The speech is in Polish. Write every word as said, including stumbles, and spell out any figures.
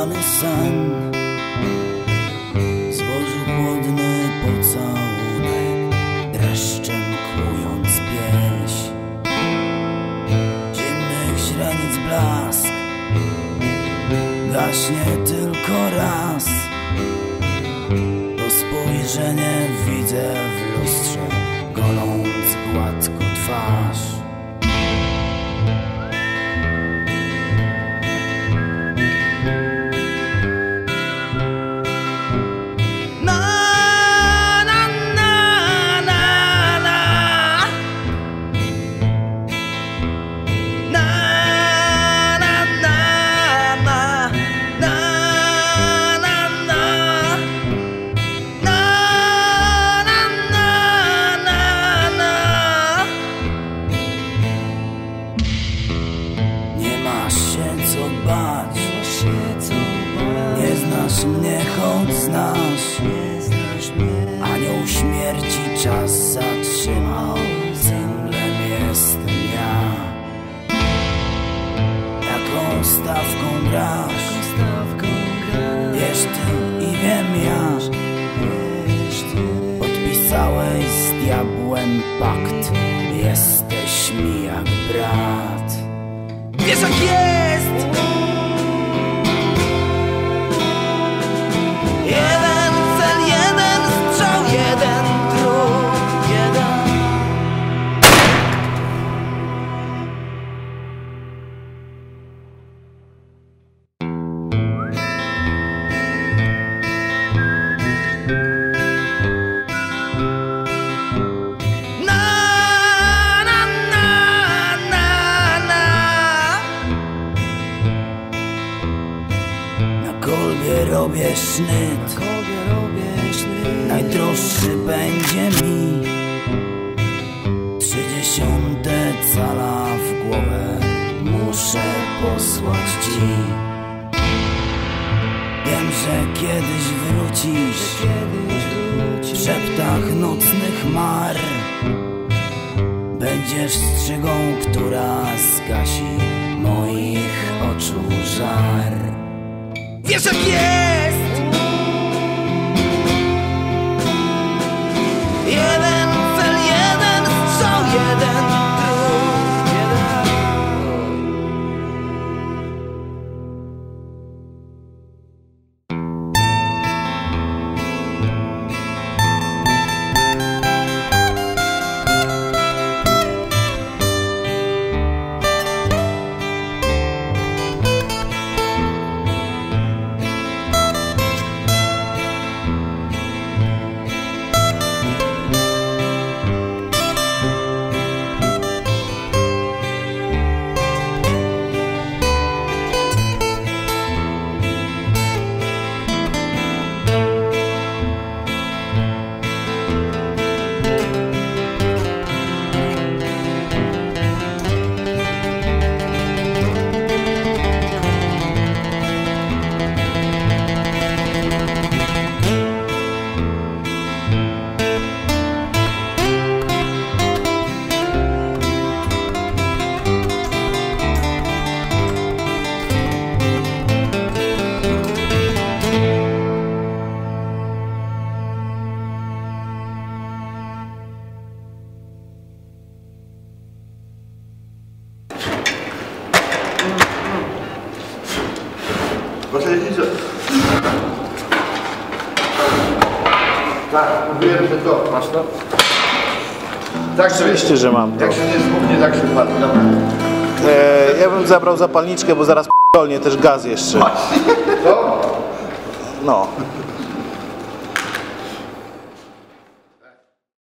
Zaspany sen złożył chłodny pocałunek, dreszczem kłując pierś. Zimnych źrenic blask gaśnie tylko raz. To spojrzenie widzę w lustrze, goląc gładko twarz. Nie znasz mnie, choć znasz. Anioł śmierci czas zatrzymał. Cymblem jestem ja. Jaką stawką grasz? Wiesz ty i wiem ja. Podpisałeś z diabłem pakt. Jesteś mi jak brat. Wiesz jak jest! Jeden cel, jeden strzał, jeden drut, jeden. Na, na, na, na, na. Na kolbie robię sznyt. Najdroższy będzie mi trzydziesiąte cala w głowę. Muszę posłać ci. Wiem, że kiedyś wrócisz w szeptach nocnych mar. Będziesz strzygą, która zgasi moich oczu żar. Wiesz jak jest! Jeden cel, jeden strzał, jeden drut, jeden. Tak, mówiłem, że to. Masz to? Tak, oczywiście, że mam to. Jak się nie zmównie, tak się padł. E, ja bym zabrał zapalniczkę, bo zaraz p***olnie też gaz jeszcze. Co? No.